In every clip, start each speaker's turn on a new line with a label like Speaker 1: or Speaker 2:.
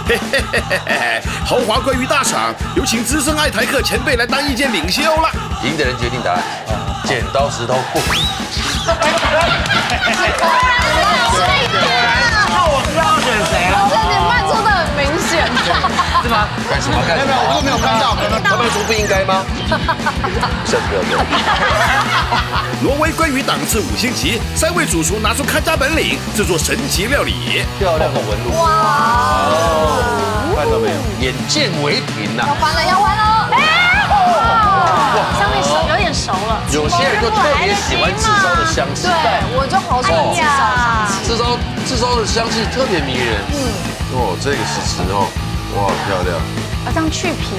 Speaker 1: 嘿嘿嘿嘿嘿，豪华鲑鱼大赏，有请资深爱台客前辈来当意见领袖了。
Speaker 2: 赢的人决定答案，剪刀石头布。
Speaker 3: 那我知道要选谁了。
Speaker 4: 这点慢速的很明显，
Speaker 2: 是吗？干什么？干什么？
Speaker 3: 我都没有看到，
Speaker 2: 他们说不应该吗？这个。
Speaker 1: 挪威鲑鱼档次5星级，3位主厨拿出看家本领，制作神奇料理。
Speaker 2: 漂亮的纹路。
Speaker 4: 哇！
Speaker 2: 看到没有？眼见为凭呐。
Speaker 4: 要完了！
Speaker 5: 上面熟有点熟了。
Speaker 2: 有些人就特别喜欢炙烧的香气。
Speaker 4: 对，我就好喜欢
Speaker 2: 炙烧的香气特别迷人。哦，这个是石头，哇，漂亮。
Speaker 5: 要这样去皮。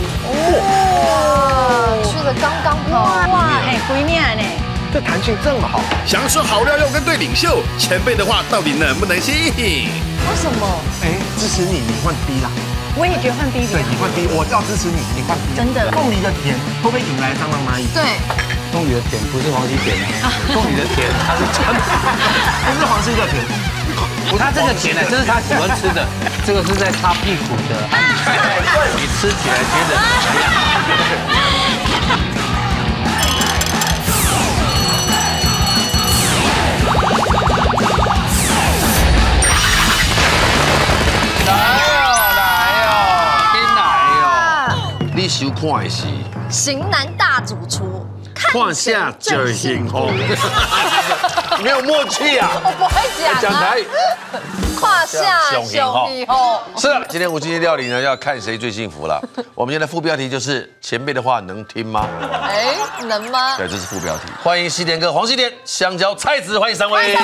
Speaker 4: 去的刚刚好。
Speaker 5: 哇，哎，鬼面呢？
Speaker 3: 这弹性这么好，
Speaker 1: 想吃好料要跟对领袖，前辈的话到底能不能信？
Speaker 4: 为什么？
Speaker 3: 哎，支持你，你换 B 啦。
Speaker 5: 我也觉得换 B 比
Speaker 3: 对，你换 B， 我要支持你，你换 B。
Speaker 5: 真的
Speaker 3: 凤梨的甜会不会引来蟑螂蚂蚁？
Speaker 4: 对，
Speaker 6: 凤梨的甜不是黄西甜啊，凤梨的甜它是真的，
Speaker 3: 不是黄西的甜。
Speaker 6: 它这个甜呢，这是他喜欢吃的，这个是在擦屁股的，你吃起来觉得怎么样？
Speaker 2: 你收看的是
Speaker 4: 型男大主厨，
Speaker 2: 胯下最幸福，没有默契啊！
Speaker 4: 我不会讲啊。胯下兄弟吼。
Speaker 2: 是的，今天无经济料理呢，要看谁最幸福了。我们今天的副标题就是前辈的话能听吗？
Speaker 4: 哎，能吗？
Speaker 2: 对，这是副标题。欢迎西田哥黄西田、香蕉菜籽，欢迎3位。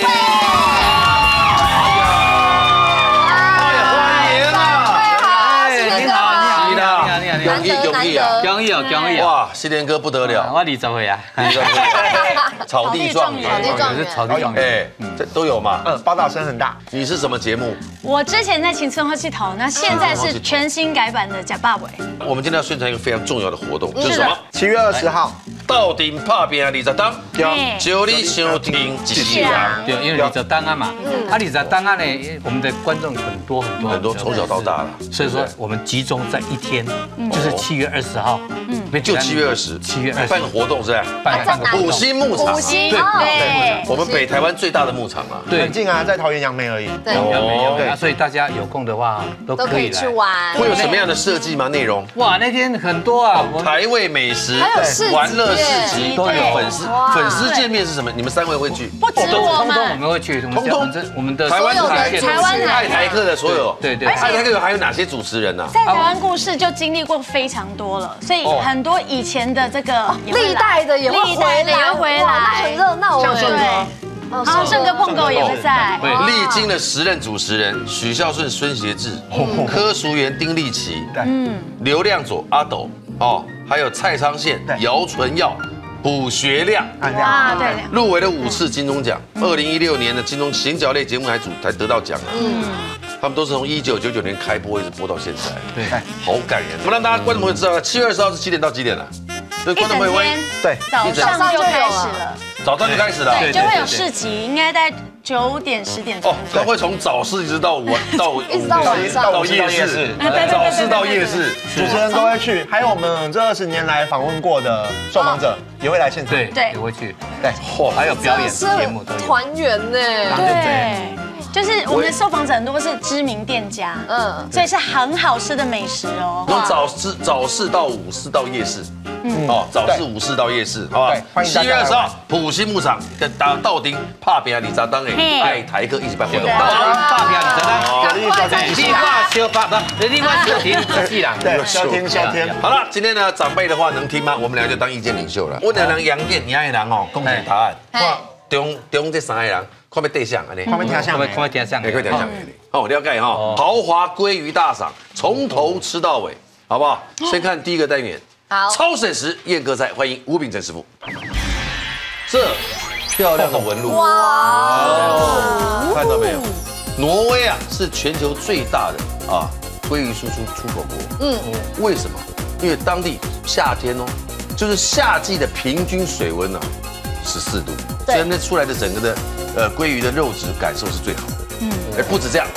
Speaker 6: 恭喜啊！
Speaker 2: 哇，西田哥不得了，
Speaker 6: 我20岁啊，
Speaker 2: 草地状元，
Speaker 6: 是草地状元，
Speaker 2: 哎，这都有嘛。
Speaker 3: 报道声很大。
Speaker 2: 你是什么节目？
Speaker 5: 我之前在青春花系统，那现在是全新改版的假爸伟。
Speaker 2: 我们今天要宣传一个非常重要的活动，就是什么
Speaker 3: ？7月20号，
Speaker 2: 到顶拍拼20档，就你收听一世人。
Speaker 6: 对，因为20档啊嘛，20档啊呢，我们的观众很多，
Speaker 2: 从小到大了，
Speaker 6: 所以说我们集中在一天，就是7月20号，
Speaker 2: 就7月20，7月20办个活动是吧？
Speaker 6: 办个
Speaker 2: 五星牧场，
Speaker 5: 对，
Speaker 2: 我们北台湾最大的牧场啊，
Speaker 3: 很近啊，在桃园杨梅而已。
Speaker 4: 对，
Speaker 6: 对，所以大家有空的话都可以
Speaker 4: 去玩。
Speaker 2: 会有什么样的设计吗？内容？
Speaker 6: 哇，那天很多啊，
Speaker 2: 台味美食，
Speaker 4: 还有市集
Speaker 2: 玩乐市集
Speaker 6: 都有
Speaker 2: 粉丝见面是什么？你们3位会去？
Speaker 5: 不止我
Speaker 6: 通
Speaker 5: 们，
Speaker 6: 我们会去，我们的
Speaker 2: 台湾
Speaker 5: 台
Speaker 2: 台客的所有，
Speaker 6: 对，
Speaker 2: 爱台客还有哪些主持人呢？
Speaker 5: 在台湾故事就经历过非常多了，所以很多以前的这个
Speaker 4: 历代的也会回来，很热闹哎。
Speaker 5: 好，盛哥碰狗也会在，
Speaker 2: 历经了10任主持人，许孝顺、孙协志、柯淑媛、丁立奇，刘亮佐、阿斗，还有蔡昌宪、姚纯耀、卜学亮，
Speaker 5: 哇，对，
Speaker 2: 入围了5次金钟奖，2016年的金钟行脚类节目还得到奖了。他们都是从1999年开播，一直播到现在，
Speaker 6: 对，
Speaker 2: 好感人。我们让大家观众朋友知道，7月20号是几点到几点了？对，观众朋友
Speaker 3: 对，
Speaker 5: 早上就开始了，
Speaker 2: 早上就开始了，
Speaker 5: 对，就会有市集，应该在9点10点钟。
Speaker 2: 他会从早市一直到
Speaker 4: 一直到晚上
Speaker 2: 到夜市，早市到夜市，
Speaker 3: 主持人都会去，还有我们这20年来访问过的受访者也会来现场，
Speaker 5: 对，
Speaker 6: 也会去，
Speaker 3: 对，
Speaker 6: 还有表演节目都有，
Speaker 4: 团圆呢，
Speaker 5: 对。就是我们的受访者很多是知名店家，所以是很好吃的美食哦。
Speaker 2: 从早市到午市到夜市，早市午市到夜市，好吧？
Speaker 3: 欢迎大家。7
Speaker 2: 月20号，埔心牧场跟道丁拍拼20档诶，爱台客一起办活动，
Speaker 6: 拍拼20档，
Speaker 3: 立马
Speaker 6: 修拍不，立马修听自己啦，
Speaker 3: 对，修听。
Speaker 2: 好了，今天呢，长辈的话能听吗？我们俩就当意见领袖了。我两人杨店，你爱人哦，公平答案。中这3个人。看没对象啊？你
Speaker 3: 看没听相，
Speaker 6: 看没听相，
Speaker 2: 可以听相。好，了解哈。豪华鲑鱼大赏，从头吃到尾，好不好？先看第一个单元，
Speaker 4: 好，
Speaker 2: 超省时宴客菜，欢迎吴秉承师傅。这漂亮的纹路，哇，看到没有？挪威啊，是全球最大的鲑鱼输出口国。为什么？因为当地夏天哦，就是夏季的平均水温呢14度，所以那出来的整个的鲑鱼的肉质感受是最好的。不止这样，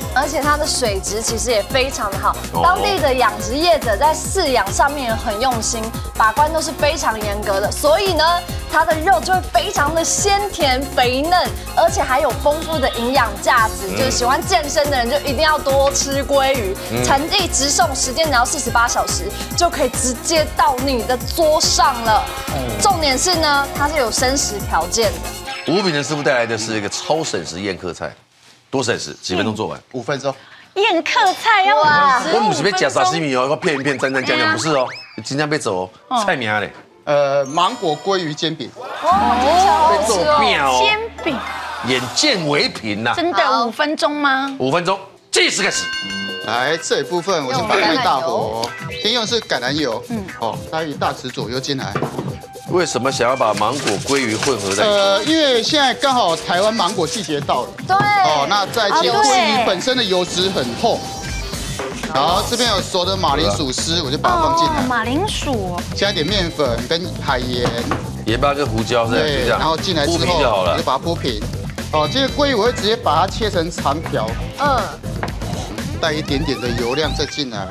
Speaker 4: 而且它的水质其实也非常的好。当地的养殖业者在饲养上面很用心，把关都是非常严格的，所以呢，它的肉就会非常的鲜甜肥嫩，而且还有丰富的营养价值。就是喜欢健身的人就一定要多吃鲑鱼，产地直送，时间只要48小时就可以直接到你的桌上了。重点是呢，它是有生食条件的。
Speaker 2: 吴秉成师傅带来的是一个超省时宴客菜，多省时，几分钟做完
Speaker 3: ？5分钟。
Speaker 5: 宴客菜要
Speaker 2: 我不是被夹沙西米哦，要片一片蘸蘸酱酱，不是哦，今天被走哦，菜名嘞。
Speaker 7: 芒果鲑鱼煎饼。
Speaker 2: 被揍妙哦。
Speaker 5: 煎饼。
Speaker 2: 眼见为凭呐。
Speaker 5: 真的5分钟吗
Speaker 2: ？5分钟，计时开始。
Speaker 7: 来这一部分，我先把开大火，先用的是橄榄油，大约1大匙左右进来。
Speaker 2: 为什么想要把芒果、鲑鱼混合在一起？
Speaker 7: 因为现在刚好台湾芒果季节到了。
Speaker 4: 对。
Speaker 7: 那再加鲑鱼本身的油脂很厚。好，这边有熟的马铃薯丝，我就把它放进来。
Speaker 5: 马铃薯。
Speaker 7: 加一点面粉跟海盐。
Speaker 2: 盐巴跟胡椒是这样。
Speaker 7: 然后进来之后，我就把它铺平。这个鲑鱼我会直接把它切成长条。带一点点的油量再进来。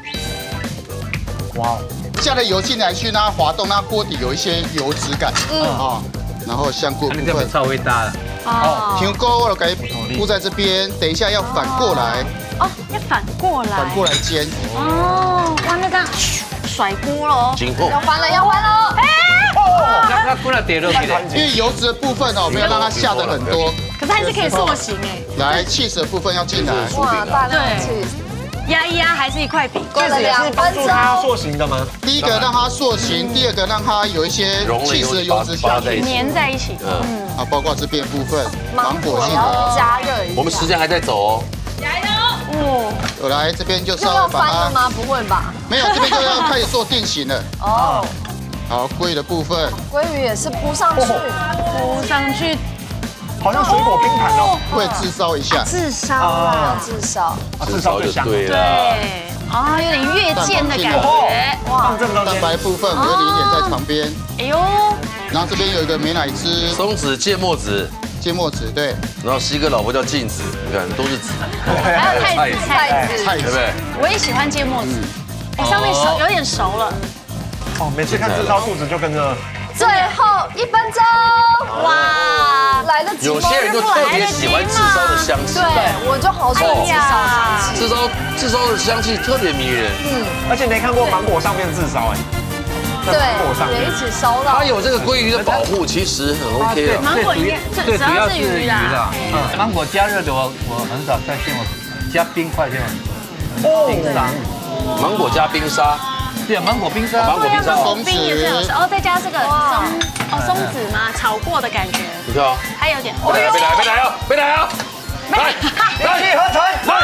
Speaker 7: 哇。加了油进来去，让它滑动，让它锅底有一些油脂感。然后香菇部分
Speaker 6: 稍微大了。
Speaker 7: 香菇我给铺在这边，等一下要反过来。
Speaker 5: 要反过来。
Speaker 7: 反过来煎。
Speaker 5: 哇，那这样甩锅喽。
Speaker 2: 紧后。
Speaker 4: 要翻了，要翻了。
Speaker 6: 让它过来跌落去的。
Speaker 7: 因为油脂的部分没有让它下的很多。
Speaker 5: 可是还是可以塑形哎。
Speaker 7: 来，cheese的部分要进来。
Speaker 4: 哇，大量的 cheese。
Speaker 5: 压一压还是1块饼，
Speaker 4: 过了2分钟。
Speaker 3: 它塑形的吗？
Speaker 7: 第一个让它塑形，第二个让它有一些cheese的油脂下去，
Speaker 5: 粘在一起。
Speaker 7: 包括这边部分
Speaker 4: 芒果要加热一下。
Speaker 2: 我们时间还在走哦。
Speaker 5: 加油！
Speaker 7: 我来这边就稍
Speaker 4: 要
Speaker 7: 微把它。
Speaker 4: 翻了吗？不会吧？
Speaker 7: 没有，这边就要开始做定型了。好，鲑鱼的部分。
Speaker 4: 鲑鱼也是铺上去，
Speaker 5: 铺上去。
Speaker 3: 好像水果冰盘哦，
Speaker 7: 会炙烧一下，
Speaker 5: 炙烧啊，
Speaker 4: 炙烧，
Speaker 3: 炙烧就香，
Speaker 2: 对了，
Speaker 5: 有点越煎的感觉，
Speaker 3: 哇，
Speaker 7: 蛋白部分我就淋一点在旁边，
Speaker 5: 哎呦，
Speaker 7: 然后这边有一个美乃滋，
Speaker 2: 松子、芥末子，
Speaker 7: 对，
Speaker 2: 然后西哥老婆叫镜子，你看都是籽，
Speaker 5: 还有菜籽，
Speaker 2: 对不对？
Speaker 5: 我也喜欢芥末子，上面有点熟了，
Speaker 3: 每次看炙烧肚子就跟着。
Speaker 4: 最后1分钟，哇，来得及吗？
Speaker 2: 有些人就特别喜欢炙烧的香气，
Speaker 4: 对，我就好喜欢炙烧香气，
Speaker 2: 炙烧的香气特别迷人，
Speaker 3: 而且没看过芒果上面炙烧
Speaker 4: 对，也一起烧到。
Speaker 2: 它有这个鲑鱼的保护，其实很 OK 的。
Speaker 5: 芒果应该最主要是鱼啦，
Speaker 6: 芒果加热的我很少再见过加冰块这样，冰沙，
Speaker 2: 芒果加冰沙。
Speaker 6: 对，芒果冰沙，
Speaker 2: 芒果冰沙，
Speaker 5: 松冰也是有吃再加这个松子吗？炒过的感觉。
Speaker 2: 你看啊，
Speaker 5: 还有点。
Speaker 2: 别来啊！来，
Speaker 3: 热气合成，来！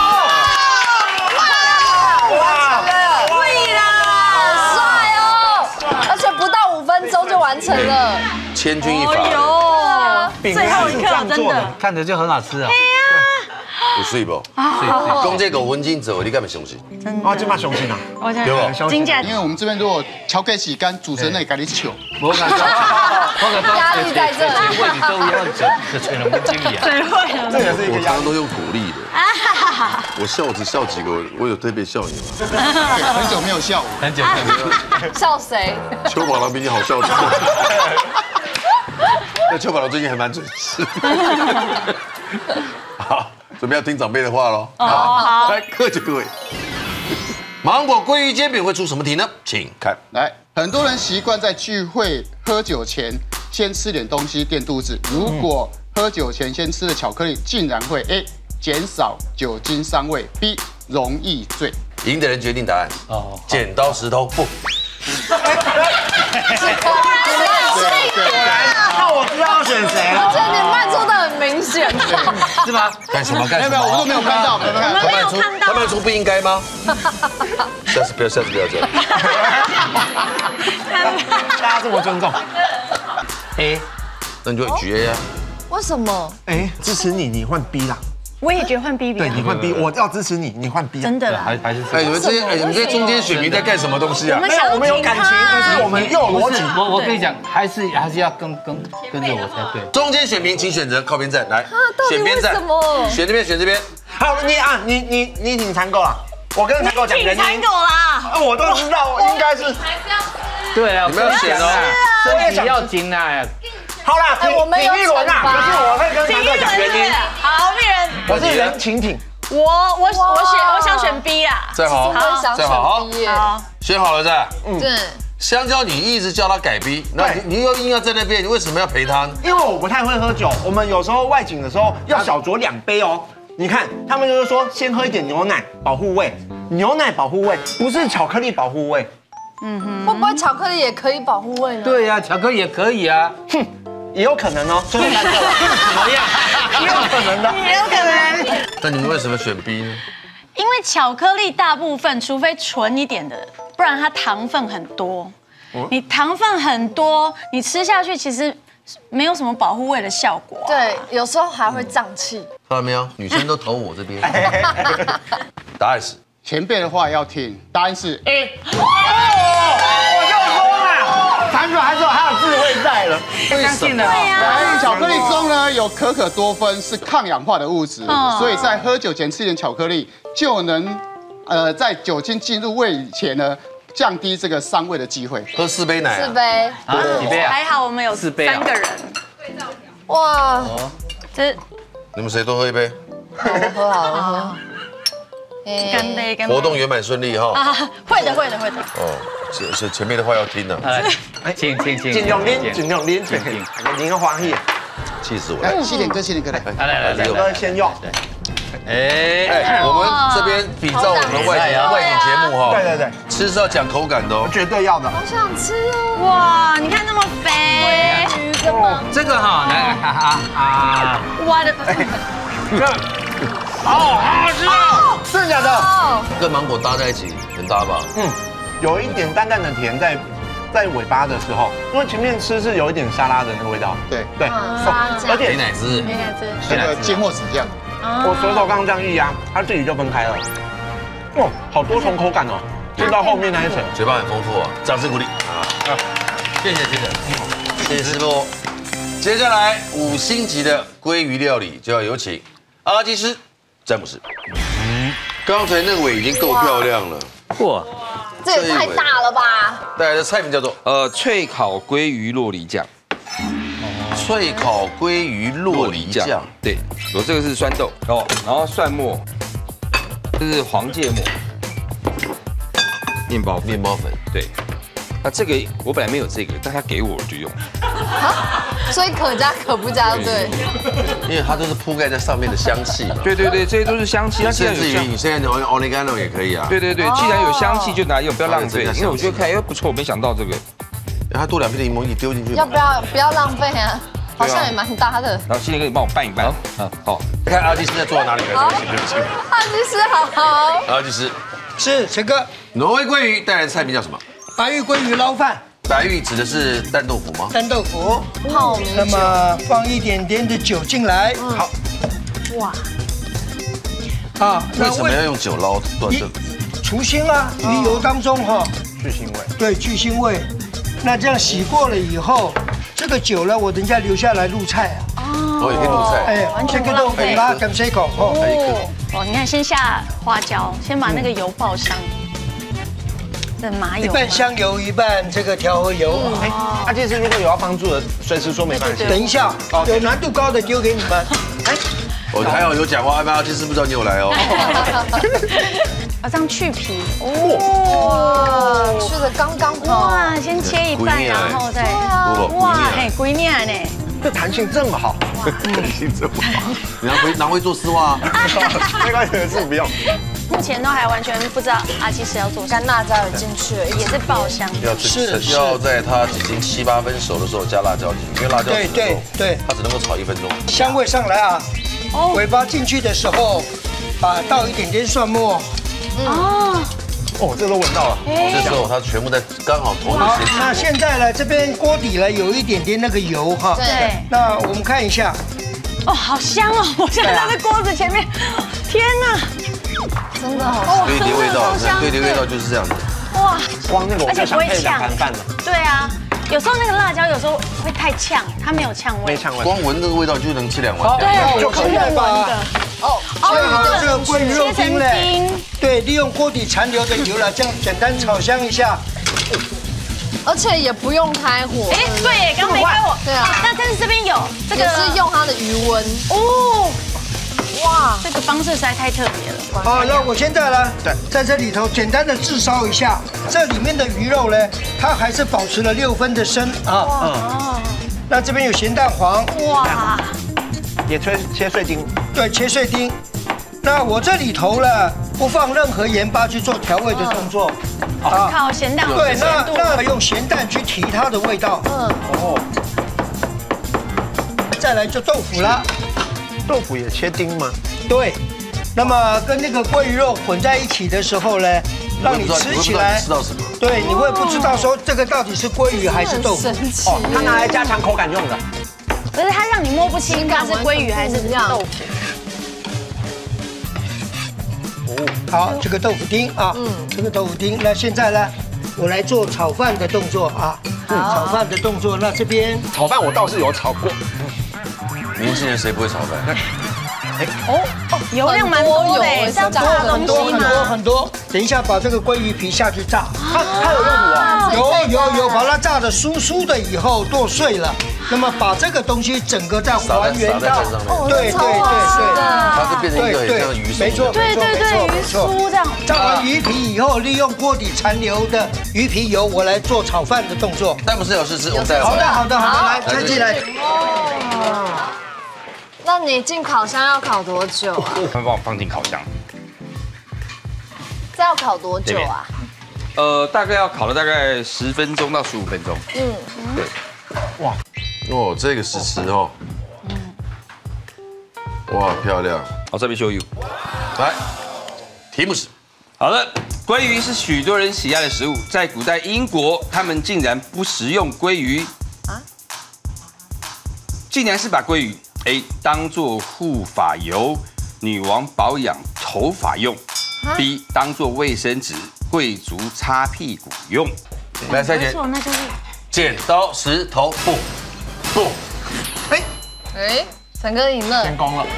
Speaker 4: 哇，对啦，好帅哦！而且不到5分钟就完成了，
Speaker 2: 千钧一发。
Speaker 5: 最后一刻真的
Speaker 6: 看着就很好吃啊。
Speaker 2: 有水不？讲这个文金者，你敢不相信？
Speaker 3: 啊，这么相信啊？
Speaker 2: 对不？
Speaker 5: 金价，
Speaker 7: 因为我们这边如果调给洗干，主持人那里给你糗。
Speaker 4: 压力在这里。
Speaker 6: 为你都要这吹龙经理啊。
Speaker 5: 谁会呢？
Speaker 3: 这也是一个
Speaker 2: 我常常都用鼓励的。我笑只笑几个，我有特别笑你吗？
Speaker 7: 很久没有笑，
Speaker 6: 很久没有。
Speaker 4: 笑谁？
Speaker 2: 邱宝郎比你好笑多了。那邱宝郎最近还蛮准时。好，准备要听长辈的话喽。好，来，各就各位。芒果鲑鱼煎饼会出什么题呢？请看。
Speaker 7: 来，很多人习惯在聚会喝酒前先吃点东西垫肚子。如果喝酒前先吃的巧克力，竟然会 A 减少酒精伤胃 ，B 容易醉。
Speaker 2: 赢的人决定答案。剪刀石头布。
Speaker 3: 那我知道要选谁了。
Speaker 4: 我觉得你慢速的很明显，
Speaker 2: 是吗？干什么？
Speaker 7: 没有，我们都没有看到，没有看到。
Speaker 2: 他们出不应该吗？下次不要这样。
Speaker 3: 大家这么尊重。
Speaker 2: A，那你就举 A 啊。
Speaker 4: 为什么？
Speaker 3: 支持你，你换 B 啦。
Speaker 5: 我也觉得换 B 比较好。
Speaker 3: 对你换 B， 我要支持你，你换 B。
Speaker 5: 真的啦，
Speaker 6: 还是
Speaker 2: 哎，你们这些中间选民在干什么东西啊？
Speaker 3: 没有，我们有感情，可是我们又有逻辑。
Speaker 6: 我跟你讲，还是要跟着我才对。
Speaker 2: 中间选民请选择靠边站，来选边站，选这边选这边。
Speaker 3: 好，你挺残狗了，我跟残狗讲原因。
Speaker 5: 残狗啦！
Speaker 3: 我都知道，应该是。
Speaker 6: 对啊，
Speaker 2: 你们要选哦，
Speaker 6: 身体要紧啊。
Speaker 3: 好啦，
Speaker 4: 我们有
Speaker 3: 体育轮啊，可是我会跟残狗讲原因。
Speaker 5: 好，病人，
Speaker 3: 我是人情挺。
Speaker 5: 我想选 B 啦。
Speaker 2: 再好，再好，
Speaker 5: 好，
Speaker 2: 选好了再。
Speaker 4: 对。
Speaker 2: 香蕉，你一直叫他改 B， 那你又硬要在那边，你为什么要陪他呢？
Speaker 3: 因为我不太会喝酒，我们有时候外景的时候要小酌2杯哦。你看，他们就是说先喝一点牛奶保护胃，牛奶保护胃，不是巧克力保护胃。
Speaker 4: 会不会巧克力也可以保护胃呢？
Speaker 6: 对呀，巧克力也可以啊。
Speaker 3: 哼，也有可能哦。最后看这怎么样？也有可能的，
Speaker 5: 也有可能。
Speaker 2: 那你们为什么选 B 呢？
Speaker 5: 因为巧克力大部分，除非纯一点的，不然它糖分很多。你糖分很多，你吃下去其实没有什么保护胃的效果。
Speaker 4: 对，有时候还会胀气。
Speaker 2: 看到没有？女生都投我这边。答案是
Speaker 7: 前辈的话要听，答案是 A。
Speaker 3: 我就说嘛，残狗还有智慧在了。
Speaker 6: 相信了。
Speaker 7: 在巧克力中呢有可可多酚，是抗氧化的物质，所以在喝酒前吃点巧克力，就能在酒精进入胃以前呢，降低这个伤胃的机会。
Speaker 2: 喝4杯奶。
Speaker 4: 4杯。
Speaker 6: 啊，几杯啊？
Speaker 5: 还好我们有
Speaker 6: 4杯啊
Speaker 5: 3个人。
Speaker 4: 哇，
Speaker 5: 这
Speaker 2: 你们谁多喝1杯？
Speaker 4: 我喝好了喝。
Speaker 5: 干杯，干杯。
Speaker 2: 活动圆满顺利哈。
Speaker 5: 啊，会的。
Speaker 2: 哦，是前面的话要听呢。
Speaker 6: 请
Speaker 3: 尽量拎，您个欢喜。
Speaker 2: 气死我
Speaker 7: 来，
Speaker 2: 了！
Speaker 7: 西点哥，
Speaker 6: 来，
Speaker 3: 两个先用。
Speaker 2: 哎，我们这边比照我们外景节目哈。
Speaker 3: 对，
Speaker 2: 吃是要讲口感的哦。
Speaker 3: 绝对要的。
Speaker 4: 好想吃哦。
Speaker 5: 哇，你看那么肥，
Speaker 4: 鱼跟芒
Speaker 6: 这个哈，来
Speaker 5: 我的，
Speaker 3: 好吃啊！真的假的？
Speaker 2: 跟芒果搭在一起很搭吧？
Speaker 3: 有一点淡淡的甜在尾巴的时候，因为前面吃是有一点沙拉的那个味道。
Speaker 7: 对，
Speaker 3: 而且
Speaker 2: 美乃滋，
Speaker 7: 这个芥末籽酱，
Speaker 3: 我随手刚刚这样一压，它自己就分开了。哇，好多重口感哦！吃到后面那一层，
Speaker 2: 嘴巴很丰富啊！掌声鼓励啊！谢谢师傅。接下来5星级的鲑鱼料理就要有请阿基师詹姆斯。刚才那尾已经够漂亮了，
Speaker 6: 哇，
Speaker 4: 这也太大了吧！
Speaker 2: 带来的菜名叫做
Speaker 8: 脆烤鲑鱼酪梨酱。
Speaker 2: 脆烤鲑鱼酪梨酱，
Speaker 8: 对，我这个是酸豆哦，然后蒜末，这是黄芥末，面包粉，对。那这个我本来没有这个，但他给我就用。
Speaker 4: 所以可加可不加，对。
Speaker 2: 因为它都是铺盖在上面的香气。
Speaker 8: 对，这些都是香气。
Speaker 2: 甚至于你现在用 oregano 也可以啊。
Speaker 8: 对，既然有香气就拿用，不要浪费。因为我觉得看不错，我没想到这个。
Speaker 2: 它多2片柠檬一丢进去。
Speaker 4: 要不要浪费啊？好像也蛮搭的。
Speaker 8: 然后新哥，你帮我拌一拌。好。
Speaker 2: 看阿基师在做到哪里了？对不起。
Speaker 4: 阿基师好。
Speaker 2: 阿基师
Speaker 9: 是陈哥。
Speaker 2: 挪威鲑鱼带来的菜名叫什么？
Speaker 9: 白玉鲑鱼捞饭。
Speaker 2: 白玉指的是蛋豆腐吗？
Speaker 9: 蛋豆腐。
Speaker 4: 泡米酒。
Speaker 9: 那么放一点点的酒进来。好。哇。
Speaker 2: 为什么要用酒捞断这个？
Speaker 9: 除腥啊，鱼油当中哈。
Speaker 3: 去腥味。
Speaker 9: 对，去腥味。那这样洗过了以后，这个酒呢，我等一下留下来入菜啊。
Speaker 2: 我也可以入菜。
Speaker 9: 哎，
Speaker 5: 完全不浪费。
Speaker 9: 拉跟这口
Speaker 5: 哦，你看，先下花椒，先把那个油爆香。这麻油。
Speaker 9: 一半香油，一半这个调和油。
Speaker 3: 阿基师如果有要帮助的，随时说没关系。
Speaker 9: 等一下，有难度高的丢给你们。哎，
Speaker 2: 我还好有讲话，阿基师不知道你有来哦。
Speaker 5: 这样去皮。
Speaker 4: 哇，去的刚刚好。
Speaker 5: 哇，先切一半，然后再。哇，嘿，龟面呢？
Speaker 3: 这弹性这么好，
Speaker 2: 弹性这么好，你拿回做丝袜。
Speaker 3: 没关系，是不用。
Speaker 5: 目前都还完全不知道阿基师要做
Speaker 4: 干辣椒有进去，
Speaker 5: 也是爆香。
Speaker 2: 要在它已经7、8分熟的时候加辣椒进去，因为辣椒
Speaker 9: 对，
Speaker 2: 它只能够炒1分钟。
Speaker 9: 香味上来啊，尾巴进去的时候，倒一点点蒜末。
Speaker 3: 这都闻到了。
Speaker 2: 这时候它全部在刚好同时。
Speaker 9: 那现在呢，这边锅底呢有一点点那个油哈。
Speaker 5: 对。
Speaker 9: 那我们看一下，
Speaker 5: 哦，好香哦！我现在在锅子前面，天哪，
Speaker 4: 真的好
Speaker 2: 堆叠味道，堆叠味道就是这样子。
Speaker 5: 哇，
Speaker 3: 光那个我就想配两盘饭了。
Speaker 5: 对啊，有时候那个辣椒有时候会太呛，它没有呛味。
Speaker 3: 没呛味。
Speaker 2: 光闻那个味道就能吃2碗。
Speaker 5: 对，
Speaker 9: 就可以了吧？
Speaker 4: 哦，
Speaker 9: 切好这个鲑鱼肉丁嘞
Speaker 5: 切成丁，
Speaker 9: 对，利用锅底残留的油了，这样简单炒香一下。
Speaker 4: 而且也不用开火。
Speaker 5: 哎，对，刚没开火。
Speaker 4: 对啊，
Speaker 5: 但是这边有这个
Speaker 4: 也是用它的余温。
Speaker 5: 哦，
Speaker 4: 哇，
Speaker 5: 这个方式实在太特别了。
Speaker 9: 好，那我现在呢，在这里头简单的炙烧一下，这里面的鱼肉呢，它还是保持了6分的生啊。那这边有咸蛋黄，
Speaker 5: 哇，
Speaker 3: 也切碎丁。
Speaker 9: 对，切碎丁。那我这里头呢，不放任何盐巴去做调味的动作。
Speaker 5: 靠咸蛋黄。
Speaker 9: 对，那用咸蛋去提它的味道。哦。再来就豆腐啦。
Speaker 3: 豆腐也切丁吗？
Speaker 9: 对。那么跟那个鲑鱼肉混在一起的时候呢，让你吃起来，对，你会不知道说这个到底是鲑鱼还是豆腐。
Speaker 3: 哦，它拿来加强口感用的。
Speaker 5: 不是，它让你摸不清它是鲑鱼还是豆腐。
Speaker 9: 好，这个豆腐丁啊，这个豆腐丁。那现在呢，我来做炒饭的动作啊。炒饭的动作，那这边
Speaker 3: 炒饭我倒是有炒过。
Speaker 2: 年轻人谁不会炒饭？
Speaker 5: 油量蛮多的，是要炸东西吗？
Speaker 9: 很多。等一下把这个鲑鱼皮下去炸。
Speaker 3: 它有用途啊？
Speaker 9: 有，把它炸的酥酥的以后剁碎了，那么把这个东西整个再还原到，对，
Speaker 2: 它就变成一个很像鱼酥。
Speaker 9: 没错，
Speaker 5: 对，鱼酥这样。
Speaker 9: 炸完鱼皮以后，利用锅底残留的鱼皮油，我来做炒饭的动作。
Speaker 2: 但不是有试吃，我们再来。
Speaker 9: 好的，来拆进来。
Speaker 4: 那你进烤箱要烤多久啊？
Speaker 8: 帮我放进烤箱。
Speaker 4: 这要烤多久啊？
Speaker 8: 大概要烤了大概10分钟到15分钟。对。
Speaker 2: 哇，哦，这个试吃哦。哇，漂亮。
Speaker 8: 好，这边 show you。
Speaker 2: 来，题目是。
Speaker 8: 好的，鲑鱼是许多人喜爱的食物，在古代英国，他们竟然不食用鲑鱼竟然是把鲑鱼 A 当作护发油，女王保养头发用 ；B 当作卫生纸，贵族擦屁股用。
Speaker 2: 来，赛姐，
Speaker 5: 那就是
Speaker 2: 剪刀石头布，布。
Speaker 4: 哎，陈哥赢了，
Speaker 3: 成功了。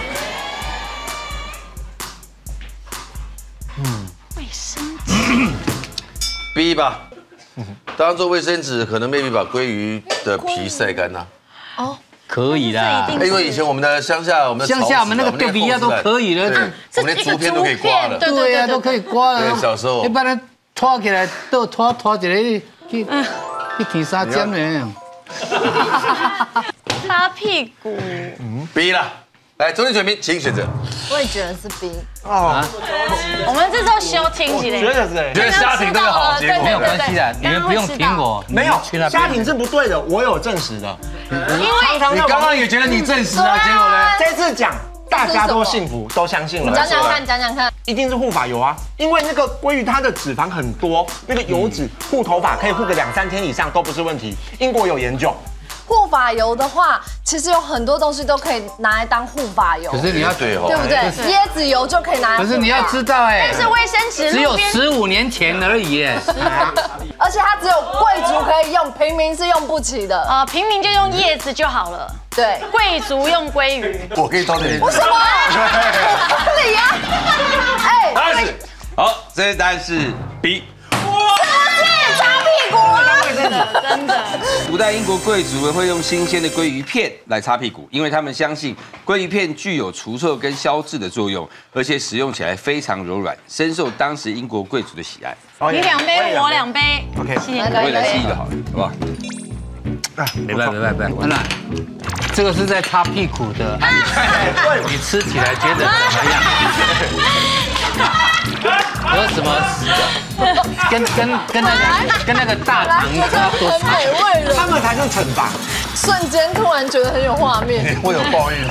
Speaker 5: 卫生纸
Speaker 2: B 吧，当做卫生纸，可能 maybe 把鲑鱼的皮晒干呐。
Speaker 6: 哦，可以啦。
Speaker 2: 因为以前我们的乡下，我们
Speaker 6: 那个豆皮啊都可以了，
Speaker 2: 我们连竹片都可以刮了。
Speaker 6: 对呀，都可以刮了。
Speaker 2: 对，小时候
Speaker 6: 一般人拖起来都拖一个去提沙浆呢。
Speaker 5: 擦屁股。
Speaker 2: B 啦，来，中间选民，请选择。
Speaker 4: 我也觉得是 B。
Speaker 5: 我们这时候休听起来。
Speaker 3: 觉得是，
Speaker 2: 觉得虾挺这个好结果，
Speaker 6: 没有关系的，你们不用听我。
Speaker 3: 没有，虾挺是不对的，我有证实的。
Speaker 5: 因为
Speaker 2: 你刚刚也觉得你证实啊，结果呢？
Speaker 3: 这次讲大家都幸福，都相信了。
Speaker 4: 讲讲看，
Speaker 3: 一定是护发油啊，因为那个鲑鱼它的脂肪很多，那个油脂护头发可以护个2-3天以上都不是问题。英国有研究。
Speaker 4: 护发油的话，其实有很多东西都可以拿来当护发油。
Speaker 6: 可是你要
Speaker 2: 对
Speaker 4: 不对？椰子油就可以拿来。
Speaker 6: 可是你要知道哎，
Speaker 5: 但是卫生纸
Speaker 6: 只有15年前而已哎。
Speaker 4: 而且它只有贵族可以用，平民是用不起的。
Speaker 5: 平民就用叶子就好了。
Speaker 4: 对，
Speaker 5: 贵族用鲑鱼。
Speaker 2: 我可以找点。
Speaker 4: 为什么？合理呀！哎，
Speaker 8: 答案是好，这答案是 B。
Speaker 4: 擦屁股啊！
Speaker 5: 真的。
Speaker 8: 古代英国贵族会用新鲜的鲑鱼片来擦屁股，因为他们相信鲑鱼片具有除臭跟消滞的作用，而且使用起来非常柔软，深受当时英国贵族的喜爱。
Speaker 5: 你2杯，我2杯。
Speaker 3: OK，
Speaker 8: 我也来试一个好了，好不好？
Speaker 6: 别，安娜，这个是在擦屁股的，你吃起来觉得怎么样？有什么？跟那个大肠差不多。
Speaker 4: 很美味了。
Speaker 3: 他们才是惩罚。
Speaker 4: 瞬间突然觉得很有画面。
Speaker 2: 会有报应。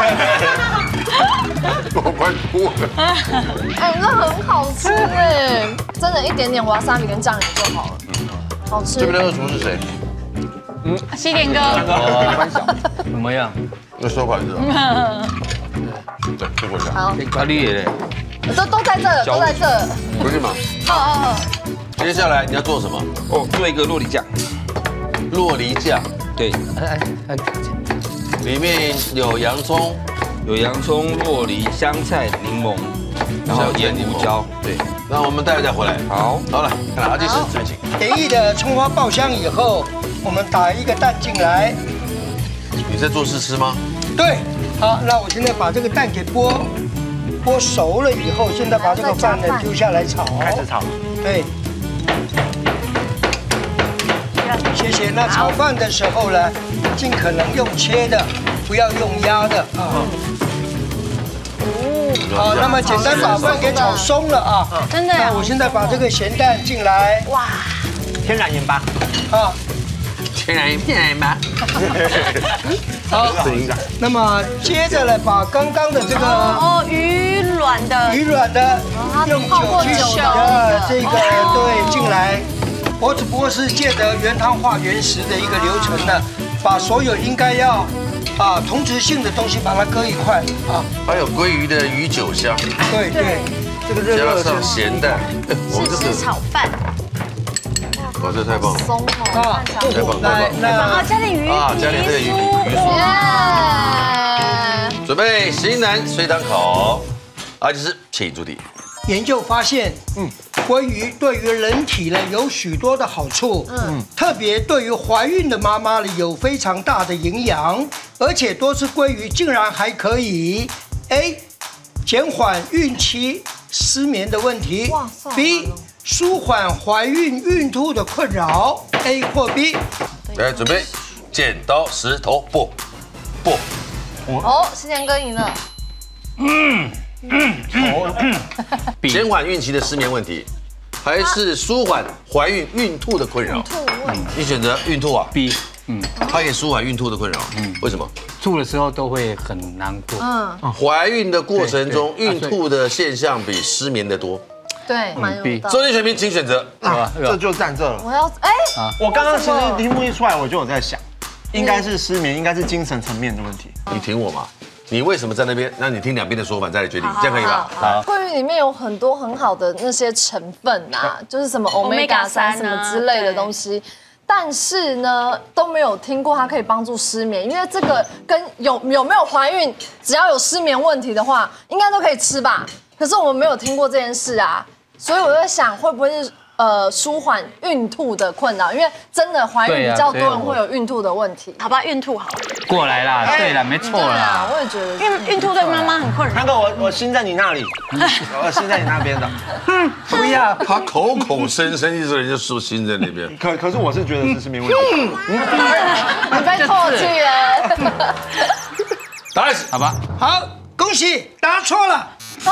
Speaker 2: 我快哭了。
Speaker 4: 哎，那很好吃哎，真的，一点点瓦萨比跟酱油就好了。好吃。
Speaker 2: 这边的二厨是谁？
Speaker 5: 西点哥。
Speaker 6: 怎么样？
Speaker 2: 那收盘是吧？对，这回来。
Speaker 4: 好，
Speaker 6: 咖喱耶，
Speaker 4: 都在这，都在这。
Speaker 2: 回去忙。
Speaker 4: 好。
Speaker 2: 接下来你要做什么？
Speaker 8: 哦，做一个酪梨酱。
Speaker 2: 酪梨酱，
Speaker 8: 对，
Speaker 2: 里面有洋葱、
Speaker 8: 酪梨、香菜、柠檬，然后盐、胡椒。对，
Speaker 2: 那我们待会再回来。
Speaker 8: 好，
Speaker 2: 好了，看阿技师这边请。
Speaker 9: 简易的葱花爆香以后，我们打一个蛋进来。
Speaker 2: 你在做试吃吗？
Speaker 9: 对，好，那我现在把这个蛋给剥熟了以后，现在把这个饭呢丢下来炒。
Speaker 3: 开始炒。
Speaker 9: 对。谢谢。那炒饭的时候呢，尽可能用切的，不要用压的啊。好，那么简单把饭给炒松了啊。
Speaker 5: 真的。
Speaker 9: 那我现在把这个咸蛋进来。哇，
Speaker 3: 天然盐巴。
Speaker 9: 啊。
Speaker 2: 天然盐巴。
Speaker 9: 好，那么接着呢，把刚刚的这个
Speaker 5: 鱼卵的
Speaker 9: 用酒去洗的这个对进来，我只不过是借着原汤化原食的一个流程呢，把所有应该要同质性的东西把它搁一块啊。
Speaker 2: 还有鲑鱼的鱼酒香，
Speaker 9: 对对，
Speaker 3: 这个热热
Speaker 2: 加上咸蛋，
Speaker 5: 是炒饭。
Speaker 2: 哇，这太棒了！
Speaker 4: 松哦，
Speaker 2: 太棒了！
Speaker 9: 来，那
Speaker 5: 加点鱼
Speaker 2: 加点这个鱼酥。准备型男随堂考，阿技师请出题。
Speaker 9: 研究发现，鲑鱼对于人体呢有许多的好处，特别对于怀孕的妈妈呢有非常大的营养，而且多吃鲑鱼竟然还可以 A 减缓孕期失眠的问题 ，B 舒缓怀孕孕吐的困扰 ，A 或 B。
Speaker 2: 来，准备，剪刀石头布。
Speaker 4: 哦，思甜哥赢了。
Speaker 2: 减缓孕期的失眠问题，还是舒缓怀孕孕吐的困扰？你选择孕吐啊
Speaker 6: B，
Speaker 2: 它可以舒缓孕吐的困扰。为什么？
Speaker 6: 吐的时候都会很难过。
Speaker 2: 怀孕的过程中，孕吐的现象比失眠的多。
Speaker 4: 对，蛮有道理。
Speaker 2: 周间选民请选择。
Speaker 3: 这就站这了。
Speaker 4: 我要
Speaker 3: 我刚刚其实题目一出来，我就有在想，应该是失眠，应该是精神层面的问题。
Speaker 2: 你听我嘛，你为什么在那边？那你听两边的说法再来决定，这样可以吧？
Speaker 4: 好。鲑鱼里面有很多很好的那些成分啊，就是什么 Omega-3什么之类的东西。但是呢，都没有听过它可以帮助失眠，因为这个跟有没有怀孕，只要有失眠问题的话，应该都可以吃吧？可是我们没有听过这件事啊，所以我在想，会不会是舒缓孕吐的困扰？因为真的怀孕比较多人会有孕吐的问题。
Speaker 5: 好吧，孕吐好了。
Speaker 6: 过来啦，对了，没错啦。
Speaker 4: 我也觉得，
Speaker 5: 因为孕吐对妈妈很困扰。
Speaker 3: 那个我心在你那里，我心在你那边的。
Speaker 9: 不要，
Speaker 2: 他口口声声一直人就说心在那边。
Speaker 3: 可是我是觉得这是没问题。
Speaker 4: 你被唾弃了。
Speaker 2: 答案是
Speaker 6: 好吧？
Speaker 9: 好，恭喜答错了。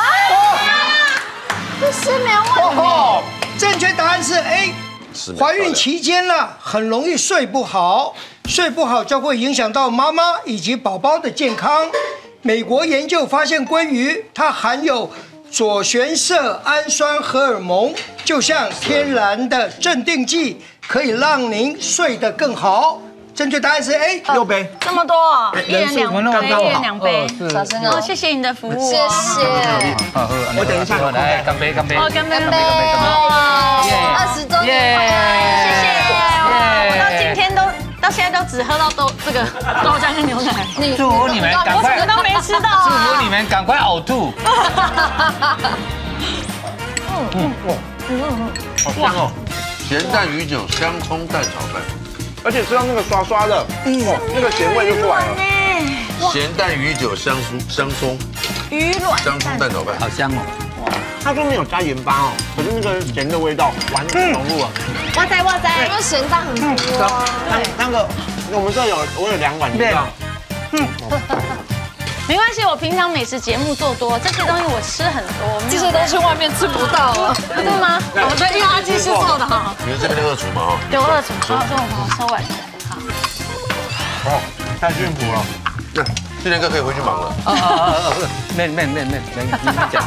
Speaker 4: 是失眠问题。
Speaker 9: 正确答案是 A。怀孕期间呢，很容易睡不好，睡不好就会影响到妈妈以及宝宝的健康。美国研究发现，鲑鱼它含有左旋色氨酸荷尔蒙，就像天然的镇定剂，可以让您睡得更好。正确答案是 A，
Speaker 3: 6杯，
Speaker 5: 这么多，一人2杯，一人2杯。
Speaker 4: 小心哦，
Speaker 5: 谢谢你的服务，
Speaker 4: 谢谢。
Speaker 3: 我等一下
Speaker 6: 来干杯，干杯！
Speaker 5: 哦，干杯，干杯
Speaker 4: ！20周年快乐！
Speaker 5: 谢谢。我到今天到现在都只喝到这个豆浆跟牛奶。
Speaker 6: 祝福你们赶快，
Speaker 5: 我什么都没吃到。
Speaker 6: 祝福你们赶快呕吐。
Speaker 3: 好香哦！
Speaker 2: 咸蛋鱼酒香葱蛋炒饭。
Speaker 3: 而且吃到那个刷刷的，那个咸味就出来了。
Speaker 2: 咸蛋鱼酒香葱
Speaker 5: 鱼卵
Speaker 2: 香葱蛋炒饭，
Speaker 6: 好香哦！
Speaker 3: 它说没有加盐巴哦，可是那个咸的味道完全融入了。
Speaker 5: 哇塞，
Speaker 4: 因为咸蛋很多。
Speaker 3: 那个我们这我有2碗，你知道？
Speaker 5: 没关系，我平常美食节目做多，这些东西我吃很多，
Speaker 4: 这些东西外面吃不到啊，
Speaker 5: 对吗？我们因为阿基是做的哈。
Speaker 2: 你们这边的二厨嘛哈？
Speaker 5: 对，我二厨，好，收碗。好。
Speaker 3: 哦，太幸福了。
Speaker 2: 对，今天哥可以回去忙了。
Speaker 6: 没，你讲